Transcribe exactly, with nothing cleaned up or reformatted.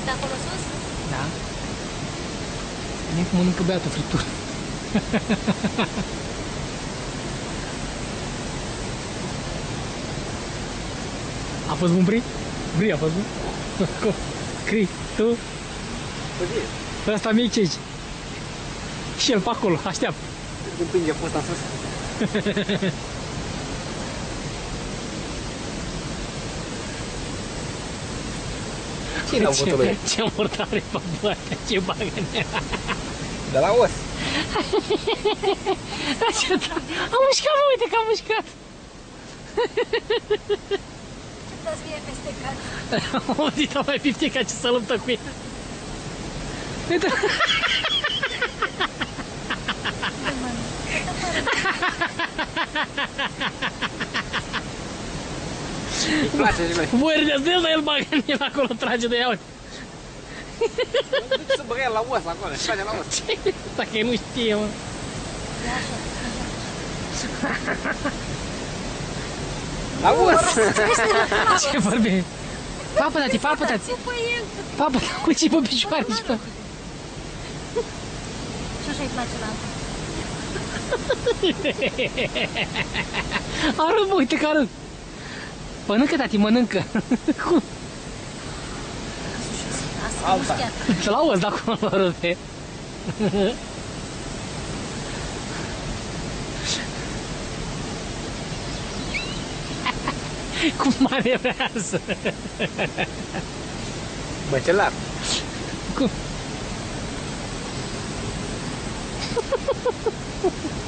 de acolo sus? Da. Venim cum mănâncă băiatul friptură. A fost bun, Bri? Bri a fost bun? Cri, tu? Pe ăsta mic ce zici? Și el pe acolo, așteaptă. Împinge posta în sus. Cine a avut-o lui? Ce mortare pe bătă, ce bagă în ea. De la os. Așa, da. Am mușcat, mă, uite că am mușcat. Ce să fie pestecat. Am auzit, am mai piftica ce să luptă cu ea. Uite. Îi place și lui. Voi râdeți de el, dar el bagă în el acolo, trage de ea, uite. Duci să băga el la os acolo, și face la os. Dacă el nu știe, mă. La os! Ce vorbe? Papă, tati, papă, tati. Papă, cu ce pe picioare, ce pe... Și așa-i place la asta. Arăt, mă, uite că arăt. Mănâncă, tati, mănâncă. Cum? Alta. Să la os de acolo, râde. Cum manevrează. Băcelar. Cum?